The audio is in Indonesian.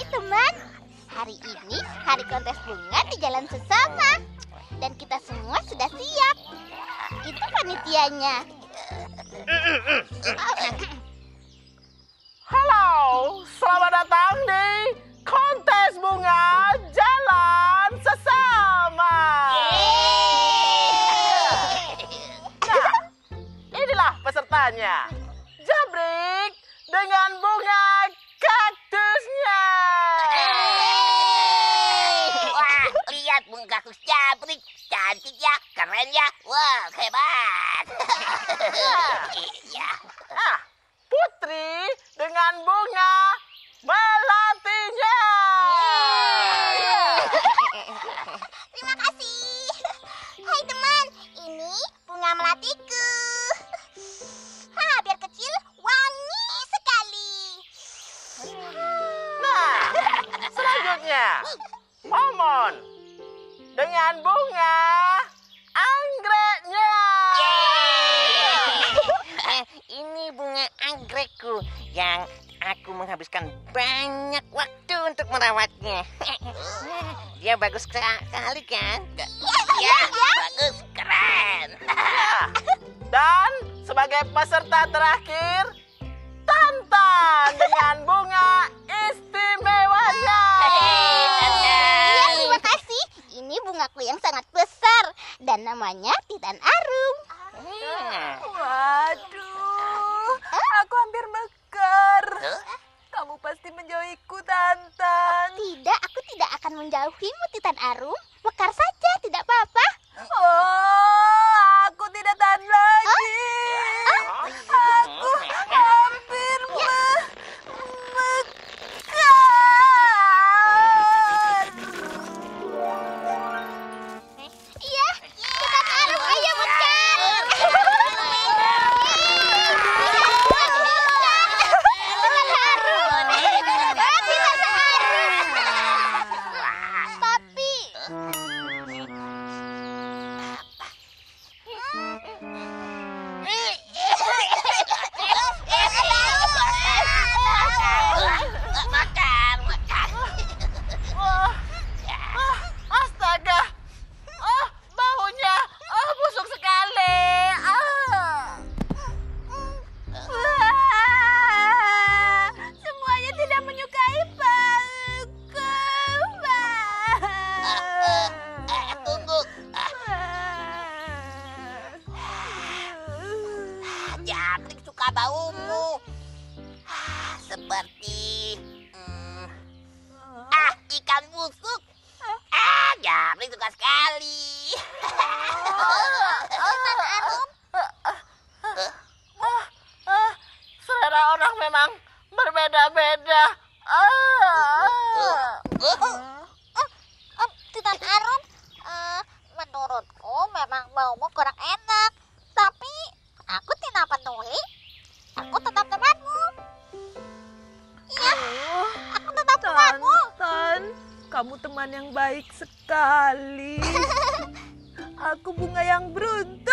teman, hari ini hari kontes bunga di Jalan Sesama. Dan kita semua sudah siap. Itu panitianya. Halo, selamat datang di kontes bunga Jalan Sesama. Nah, inilah pesertanya. Jabrik dengan bunga kaktusnya. Wah, lihat bunga kaktus Jabrik. Cantik ya, keren ya. Wah, hebat. Ya. Putri dengan bunga melatinya. Terima kasih. Hai teman, ini bunga melatiku. Biar kecil, wangi sekali. Nah, selanjutnya Momon dengan bunga anggreknya. Ini bunga anggrekku yang aku menghabiskan banyak waktu untuk merawatnya. Dia bagus sekali kan? Ya, bagus, keren. Dan sebagai peserta terakhir, Tantan dengan bunga istimewanya. Iya, terima kasih. Ini bungaku yang sangat besar dan namanya Titan Arum. Waduh, aku hampir mekar. Kamu pasti menjauhiku, Tantan. Tidak, aku tidak akan menjauhimu, Titan Arum. Mekar saja, tidak apa-apa. Oh, aku tidak tahan lagi. Aku hampir mekar. Iya, Titan Arum, ayo mekar. Tapi Astaga, baunya busuk sekali. Semuanya tidak menyukai bauku. Tunggu. Jabrik suka baumu. Seperti ikan busuk. Jabrik suka sekali. Titan Arum, Selera orang memang berbeda-beda. Titan Arum, menurutku memang baumu kurang enak. Tapi aku tidak peduli. Aku tetap temanmu. Iya, aku tetap temanmu. Tantan, kamu teman yang baik sekali. Aku bunga yang beruntung.